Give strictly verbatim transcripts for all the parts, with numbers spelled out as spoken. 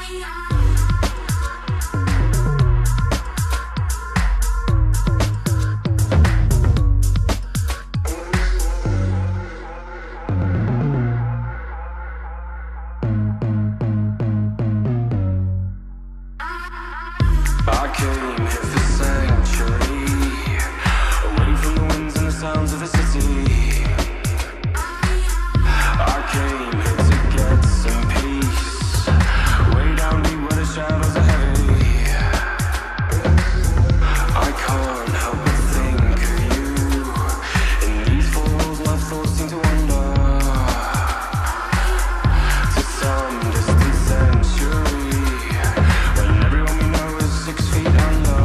I came here for sanctuary, away from the winds and the sounds of the city. I came here to get some peace, way down deep where the shadows are heavy. I can't help but think of you. In these four walls my thoughts seem to wander to some distant century, when everyone we know is six feet under,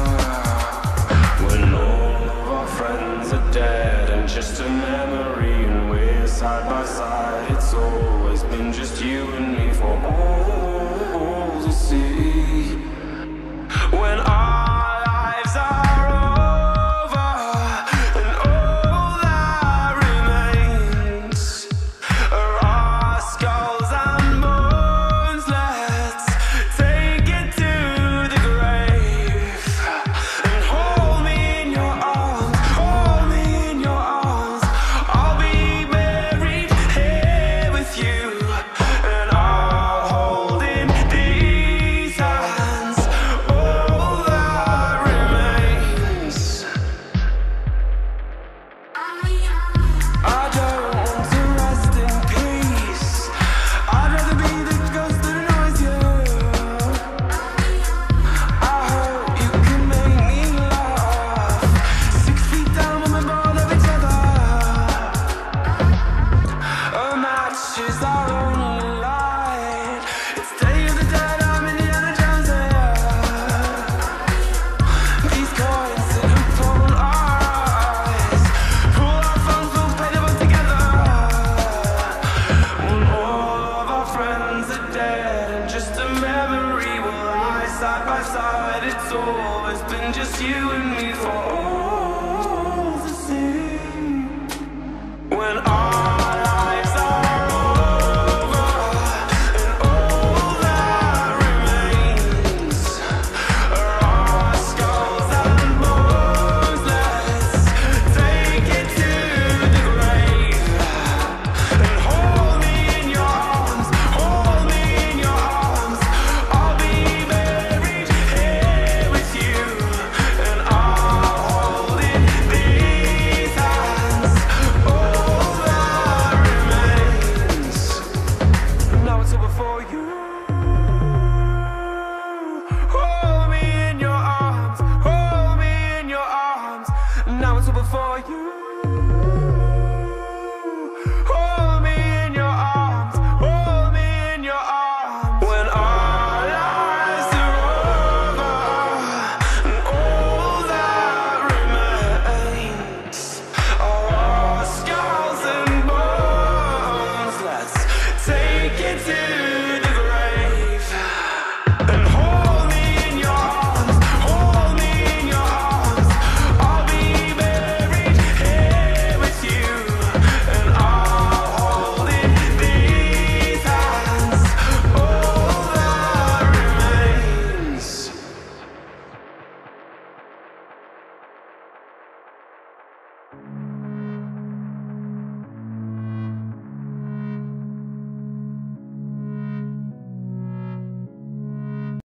when all of our friends are dead and just a memory, and we're side by side. It's always been just you and me for all to see. When our lives are over and all that remains are our skulls and bones, let's take it to the grave and hold me in your arms, hold me in your arms. I'll be buried here with you, and I'll hold in these hands all that remains. I don't want to rest in peace. I'd rather be the ghost that annoys you. I hope you can make me laugh. Six feet down when we're bored of each other. A match is our only light. It's Day of the Dead, I'm Indiana Jones here. These coins sit upon our eyes. Pull our phones, we'll pay them up together. When all of our friends are dead and just a memory, we'll lie side by side. It's always been just you and me for all to see. When our lives are over and all that remains are our skulls and bones, let's take it to the grave and hold me in your arms, hold me in your arms. I'll be buried here with you, and I'll hold in these hands all that remains. Now it's all before you. Hold me in your arms, hold me in your arms. Now it's all before you.